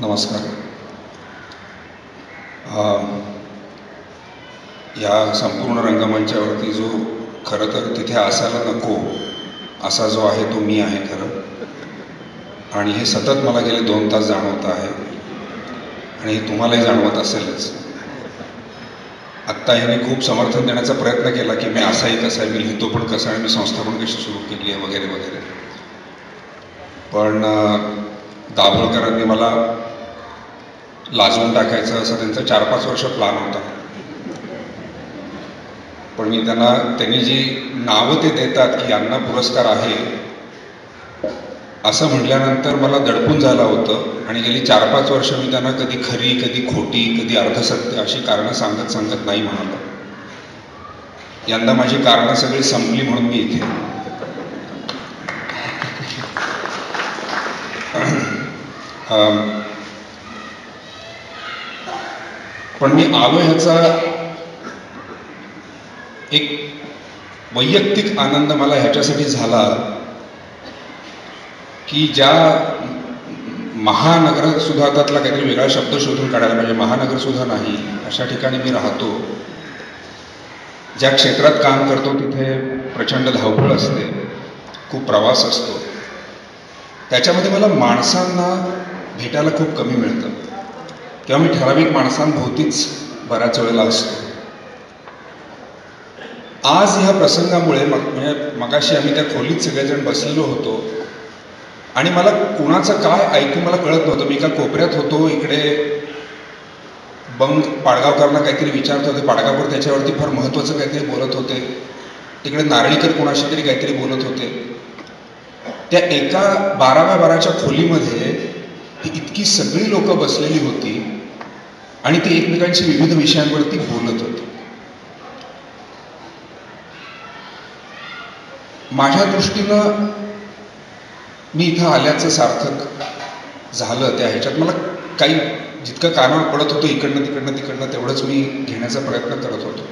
नमस्कार. या संपूर्ण रंगमंचावरती जो खरं तर तिथे असायला नको असा जो आहे तो मी आहे खरं, आणि हे सतत मला गेले 2 तास जाणवत आहे आणि हे तुम्हालाही जाणवत असेलच. आत्ता ह्याने खूप समर्थन देण्याचा प्रयत्न केला की मी असाही कसा आहे, मी लिहितो पण कसं आणि मी संस्था पण कशी सुरू केली आहे वगैरे वगैरे. पण दाभोळकरांनी मला लाजवून टाकायचं असं त्यांचा 4-5 वर्ष प्लॅन होता. पण मी त्यांनी जी नावं ते देतात की यांना पुरस्कार आहे असं म्हटल्यानंतर मला दडपून झालं होतं आणि गेली 4-5 वर्ष मी त्यांना कधी खरी, कधी खोटी, कधी अर्धसत्य अशी कारणं सांगत नाही म्हणालो. यंदा माझी कारणं सगळी संपली म्हणून मी इथे. पण मी आलो ह्याचा एक वैयक्तिक आनंद मला ह्याच्यासाठी झाला की ज्या महानगरसुधागतला काहीतरी वेगळा शब्द शोधून काढायला पाहिजे, महानगरसुद्धा नाही अशा ठिकाणी मी राहतो, ज्या क्षेत्रात काम करतो तिथे प्रचंड धावपळ असते, खूप प्रवास असतो. त्याच्यामध्ये मला माणसांना भेटायला खूप कमी मिळतं किंवा मी ठराविक माणसांभोवतीच बऱ्याच वेळेला असतो. आज ह्या प्रसंगामुळे म्हणजे मगाशी आम्ही त्या खोलीत सगळेजण बसलेलो होतो आणि मला कुणाचं काय ऐकू मला कळत नव्हतं. मी एका कोपऱ्यात होतो, इकडे बंग पाडगावकरांना काहीतरी विचारत होते, पाडगावकर त्याच्यावरती फार महत्त्वाचं काहीतरी बोलत होते, तिकडे नारळीकर कोणाशी तरी काहीतरी बोलत होते. त्या एका 12x12च्या खोलीमध्ये इतकी सगळी लोक बसलेली होती आणि ती एकमेकांशी विविध विषयांवरती बोलत होती. माझ्या दृष्टीनं मी इथं आल्याचं सार्थक झालं. त्या ह्याच्यात मला काही जितकं कानावर पडत होतं इकडनं तिकडनं तेवढंच मी घेण्याचा प्रयत्न करत होतो.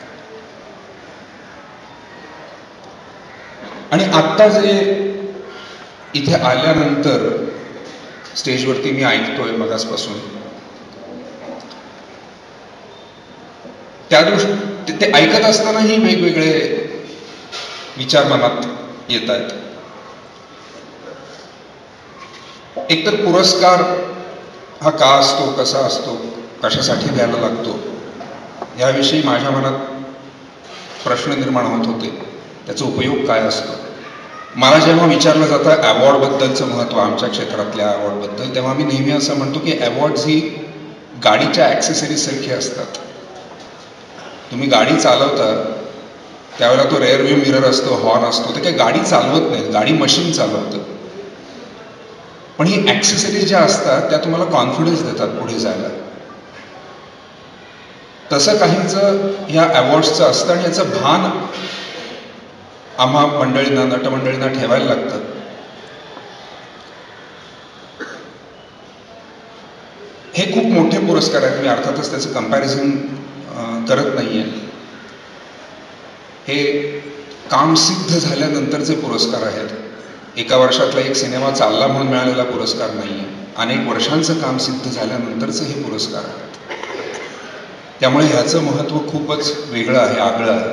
आणि आत्ता जे इथे आल्यानंतर स्टेजवरती मी ऐकतोय मगासपासून, त्या ते ऐकत असतानाही वेगवेगळे विचार मनात येत आहेत. एकतर पुरस्कार हा का असतो, कसा असतो, कशासाठी द्यायला लागतो याविषयी माझ्या मनात प्रश्न निर्माण होत होते. त्याचा उपयोग काय असतो. मला जेव्हा विचारलं जातं अवॉर्डबद्दलचं महत्त्व, आमच्या क्षेत्रातल्या अवॉर्डबद्दल, तेव्हा मी नेहमी असं म्हणतो की अवॉर्ड्स ही गाडीच्या ॲक्सेसरीजसारखी असतात. तुम्ही गाडी चालवता त्यावेळेला तो रेअर व्ह्यू मिरर असतो, हॉर्न असतो, ते काही गाडी चालवत नाही, गाडी मशीन चालवतं. पण ही ॲक्सेसरीज ज्या असतात त्या तुम्हाला कॉन्फिडन्स देतात पुढे जायला. तसं काहींचं ह्या अवॉर्ड्सचं असतं आणि याचं भान आम्हा मंडळींना, नटमंडळींना ठेवायला लागतं. हे खूप मोठे पुरस्कार आहेत. मी अर्थातच त्याचं कंपॅरिझन करत नाही आहे. हे काम सिद्ध झाल्यानंतरचे पुरस्कार आहेत. एका वर्षातला एक सिनेमा चालला म्हणून मिळालेला पुरस्कार नाही आहे. अनेक वर्षांचं काम सिद्ध झाल्यानंतरचे हे पुरस्कार आहेत. त्यामुळे ह्याचं महत्त्व खूपच वेगळं आहे, आगळं आहे.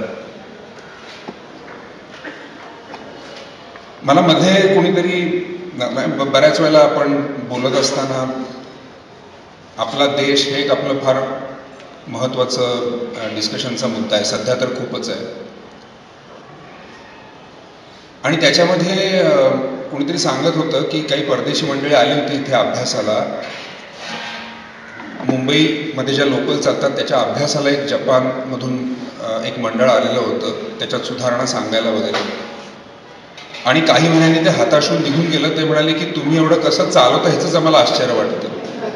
मला मध्ये कोणीतरी बऱ्याच वेळेला आपण बोलत असताना आपला देश हे एक आपलं फार महत्त्वाचं डिस्कशनचा मुद्दा आहे. सध्या तर खूपच आहे. आणि त्याच्यामध्ये कोणीतरी सांगत होतं की काही परदेशी मंडळी आली होती इथे अभ्यासाला. मुंबईमध्ये ज्या लोकल चालतात त्याच्या अभ्यासाला एक जपानमधून एक मंडळ आलेलं होतं, त्याच्यात सुधारणा सांगायला वगैरे. आणि काही महिन्यांनी ते हताशून निघून गेलं. ते म्हणाले की तुम्ही एवढं कसं चालवता ह्याचंच आम्हाला आश्चर्य वाटतं.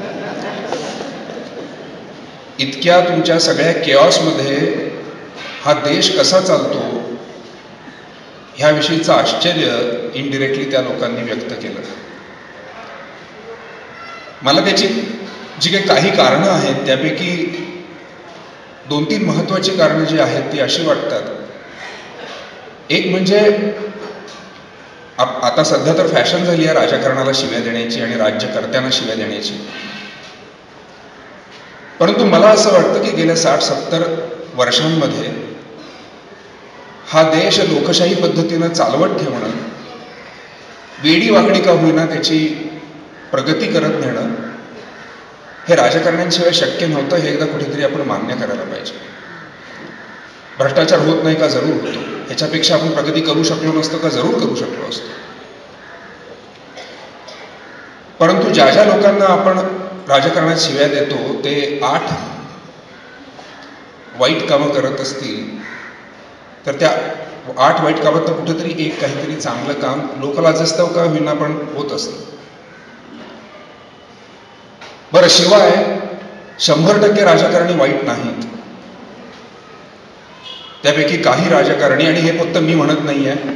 इतक्या तुमच्या सगळ्या केऑसमध्ये हा देश कसा चालतो ह्याविषयीचं आश्चर्य इनडिरेक्टली त्या लोकांनी व्यक्त केलं. मला त्याची जी काही कारणं आहेत त्यापैकी 2-3 महत्त्वाची कारणं जी आहेत ती अशी वाटतात. एक म्हणजे आता सध्या तर फॅशन झाली आहे राजकारणाला शिव्या देण्याची आणि राज्यकर्त्यांना शिव्या देण्याची. परंतु मला असं वाटतं की गेल्या 60-70 वर्षांमध्ये हा देश लोकशाही पद्धतीनं चालवत ठेवणं, वेडी वाकडी का होईना त्याची प्रगती करत नेणं हे राजकारण्यांशिवाय शक्य नव्हतं. हे एकदा कुठेतरी आपण मान्य करायला पाहिजे. भ्रष्टाचार होत नाही का? जरूर होतो. ह्याच्यापेक्षा आपण प्रगती करू शकलो नसतो का? जरूर करू शकलो असतो. परंतु ज्या ज्या लोकांना आपण राजकारणात शिव्या देतो ते 8 वाईट कामं करत असतील तर त्या 8 वाईट कामात तर कुठेतरी एक काहीतरी चांगलं काम लोकलाजस्तव का होईना पण होत असतं. बरं, शिवाय 100% राजकारणी वाईट नाहीत. त्यापैकी काही राजकारणी, आणि हे फक्त मी म्हणत नाही आहे,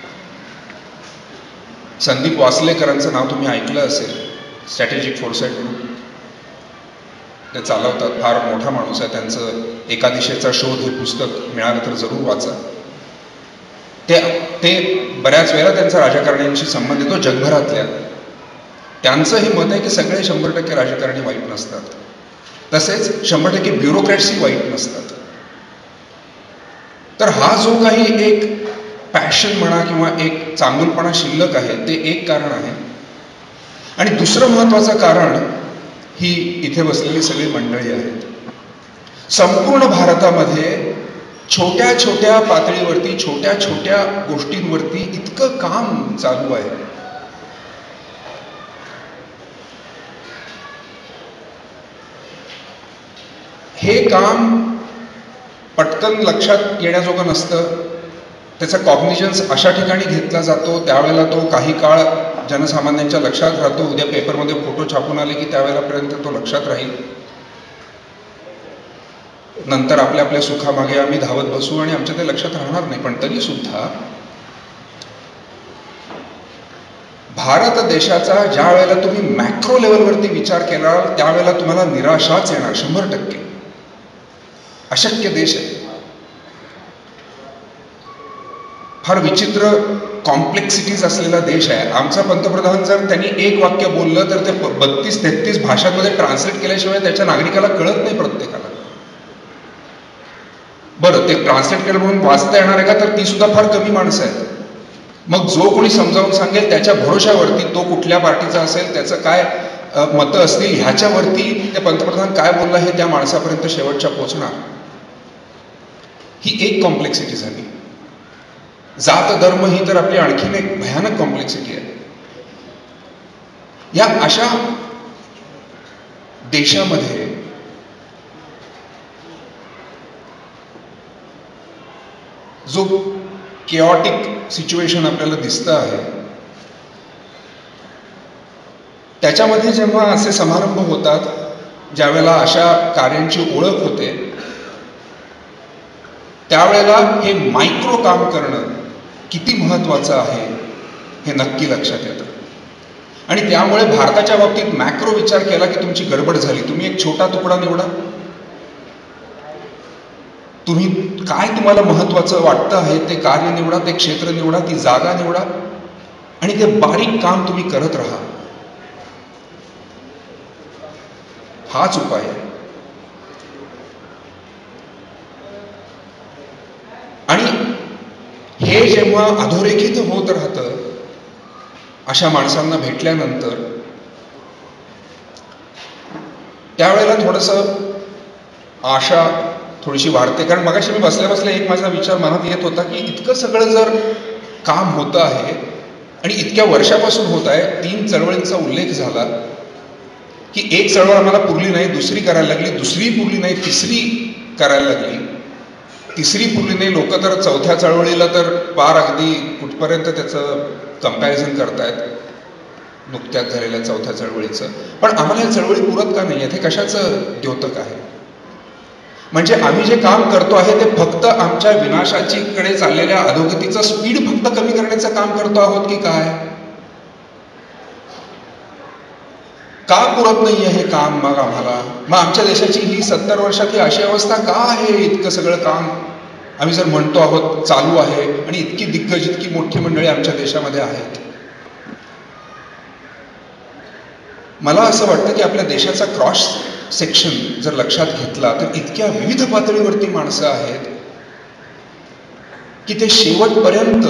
संदीप वासलेकरांचं नाव तुम्ही ऐकलं असेल. स्ट्रॅटेजिक फोरसाईट ग्रुप ते चालवतात. फार मोठा माणूस आहे. त्यांचं एका दिशेचा शोध हे पुस्तक मिळालं तर जरूर वाचा. ते बऱ्याच वेळेला त्यांचा राजकारण्यांशी संबंध येतो जगभरातल्या. त्यांचं हे मत आहे की सगळे 100% राजकारणी वाईट नसतात. तसेच 100% ब्युरोक्रॅट्सही वाईट नसतात. तर हा जो काही एक पॅशन म्हणा किंवा एक चांगुलपणा शिल्लक आहे ते एक कारण आहे. आणि दुसरं महत्वाचं कारण ही इथे बसलेली सगळी मंडळी आहेत. संपूर्ण भारतामध्ये छोट्या छोट्या पातळीवरती, छोट्या छोट्या गोष्टींवरती इतकं काम चालू आहे. हे काम पटकन लक्षात येण्याजोगं नसतं. त्याचा कॉग्निजन्स अशा ठिकाणी घेतला जातो त्यावेळेला तो काही काळ जनसामान्यांच्या लक्षात राहतो. उद्या पेपरमध्ये फोटो छापून आले की त्यावेळेलापर्यंत तो लक्षात राहील. नंतर आपल्या आपल्या सुखामागे आम्ही धावत बसू आणि आमच्या ते लक्षात राहणार नाही. पण तरी सुद्धा भारत देशाचा ज्या वेळेला तुम्ही मॅक्रो लेवलवरती विचार केला त्यावेळेला तुम्हाला निराशाच येणार. 100% अशक्य देश आहे. फार विचित्र कॉम्प्लेक्सिटीज असलेला देश आहे. आमचा पंतप्रधान जर त्यांनी एक वाक्य बोललं तर ते 32-33 भाषांमध्ये ट्रान्सलेट केल्याशिवाय त्याच्या नागरिकाला कळत नाही प्रत्येकाला. बरं, ते ट्रान्सलेट केलं म्हणून वाचता येणार आहे का? तर ती सुद्धा फार कमी माणसं आहेत. मग जो कोणी समजावून सांगेल त्याच्या भरोशावरती, तो कुठल्या पार्टीचा असेल, त्याचं काय मतं असतील, ह्याच्यावरती ते पंतप्रधान काय बोलला हे त्या माणसापर्यंत शेवटच्या पोचणार. ही एक कॉम्प्लेक्सिटी झाली. जात धर्म ही तर आपली आणखीन एक भयानक कॉम्प्लेक्सिटी आहे. या अशा देशामध्ये जो केऑटिक सिच्युएशन आपल्याला दिसतं आहे त्याच्यामध्ये जेव्हा असे समारंभ होतात, ज्यावेळेला अशा कार्यांची ओळख होते, त्यावेळेला हे मायक्रो काम करणं किती महत्वाचं आहे हे नक्की लक्षात येतं. आणि त्यामुळे भारताच्या बाबतीत मॅक्रो विचार केला की तुमची गडबड झाली. तुम्ही एक छोटा तुकडा निवडा. तुम्ही काय तुम्हाला महत्वाचं वाटतं आहे ते कार्य निवडा, ते क्षेत्र निवडा, ती जागा निवडा आणि ते बारीक काम तुम्ही करत राहा. हाच उपाय आहे. आणि हे जेव्हा अधोरेखित होत राहतं अशा माणसांना भेटल्यानंतर, त्यावेळेला थोडंसं आशा थोडीशी वाढते. कारण मगाशी मी बसल्या बसल्या एक माझा विचार मनात येत होता की इतकं सगळं जर काम होतं आहे आणि इतक्या वर्षापासून होत आहे, 3 चळवळींचा उल्लेख झाला की एक चळवळ आम्हाला पुरली नाही, दुसरी करायला लागली, दुसरी पुरली नाही, तिसरी करायला लागली, तिसरी पुरली नाही. लोक तर 4थ्या चळवळीला तर पार अगदी कुठपर्यंत त्याचं कम्पॅरिझन करतायत नुकत्याच झालेल्या 4थ्या चळवळीचं. पण आम्हाला या चळवळी पुरत का नाही आहेत? हे कशाचं द्योतक आहे? म्हणजे आम्ही जे काम करतो आहे ते फक्त आमच्या विनाशाचीकडे चाललेल्या अधोगतीचं स्पीड फक्त कमी करण्याचं काम करतो आहोत की काय? का पुरत नाहीये हे काम मग आम्हाला? मग आमच्या देशाची ही 70 वर्षातली अशी अवस्था का आहे? इतकं सगळं काम आम्ही जर म्हणतो आहोत चालू आहे आणि इतकी दिग्गज इतकी मोठी मंडळी आमच्या देशामध्ये आहेत, मला असं वाटतं की आपल्या देशाचा क्रॉस सेक्शन जर लक्षात घेतला तर इतक्या विविध पातळीवरती माणसं आहेत की ते शेवटपर्यंत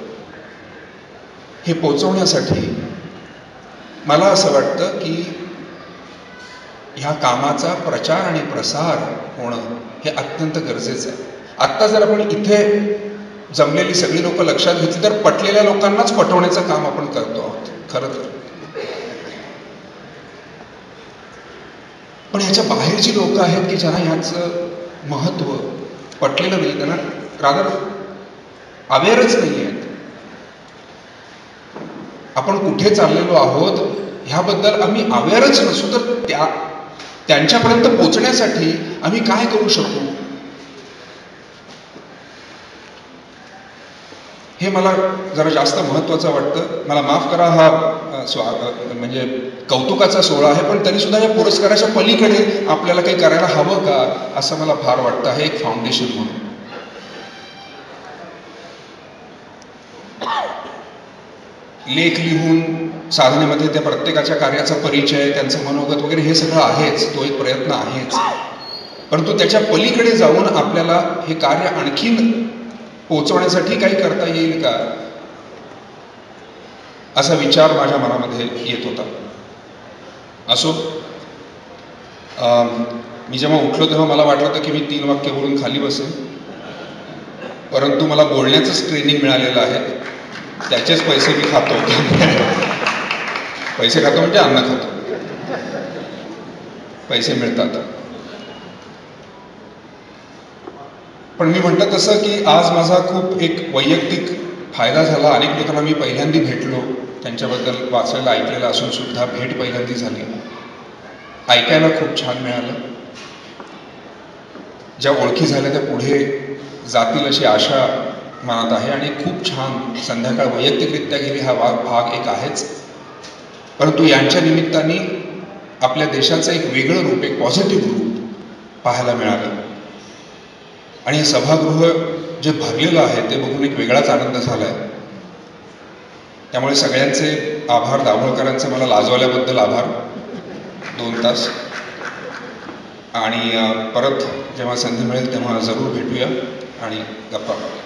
हे पोचवण्यासाठी मला असं वाटतं की ह्या कामाचा प्रचार आणि प्रसार होणं हे अत्यंत गरजेचं आहे. आत्ता जर आपण इथे जमलेली सगळी लोक लक्षात घेतली तर पटलेल्या लोकांनाच पटवण्याचं काम आपण करतो आहोत खरं तर. पण ह्याच्या बाहेर जी लोक आहेत की ज्यांना ह्याचं महत्त्व पटलेलं नाही, त्यांना रादर अवेअरच नाही आहेत. आपण कुठे चाललेलो आहोत ह्याबद्दल आम्ही अवेअरच नसू तर त्यांच्यापर्यंत पोचण्यासाठी आम्ही काय करू शकू हे मला जरा जास्त महत्त्वाचं वाटतं. मला माफ करा, हा म्हणजे कौतुकाचा सोहळा आहे, पण तरी सुद्धा या पुरस्काराच्या पलीकडे आपल्याला काही करायला हवं का असं मला फार वाटतं. हे एक फाउंडेशन म्हणून लेख लिहून साधनेमध्ये त्या प्रत्येकाच्या कार्याचा परिचय, त्यांचं मनोगत वगैरे हे सगळं आहेच, तो एक प्रयत्न आहेच. परंतु त्याच्या पलीकडे जाऊन आपल्याला हे कार्य आणखीन पोचवण्यासाठी काही करता येईल का असा विचार माझ्या मनामध्ये येत होता. असो, मी जेव्हा उठलो तेव्हा मला वाटलं होतं की मी 3 वाक्य बोलून खाली बसेन, परंतु मला बोलण्याचंच ट्रेनिंग मिळालेलं आहे, त्याचेच पैसे मी खातो. पैसे खातो म्हणजे अन्न खातो, पैसे मिळतात. पण मी म्हटलं तसं की आज माझा खूप एक वैयक्तिक फायदा झाला. अनेक लोकांना मी पहिल्यांदा भेटलो, त्यांच्याबद्दल वाचायला ऐकलेलं असून सुद्धा भेट पहिल्यांदा झाली. ऐकायला खूप छान मिळालं. ज्या ओळखी झाल्या त्या पुढे जातील अशी आशा मनात आहे आणि खूप छान संध्याकाळ वैयक्तिकरित्या गेली हा भाग एक आहेच. परंतु यांच्या निमित्ताने आपल्या देशाचं एक वेगळं रूप, एक पॉझिटिव्ह रूप पाहायला मिळालं आणि सभागृह जे भरलेलं आहे ते बघून एक वेगळाच आनंद झाला आहे. त्यामुळे सगळ्यांचे आभार. दाभोळकरांचे मला लाजवल्याबद्दल आभार. 2 तास. आणि परत जेव्हा संधी मिळेल तेव्हा जरूर भेटूया आणि गप्पा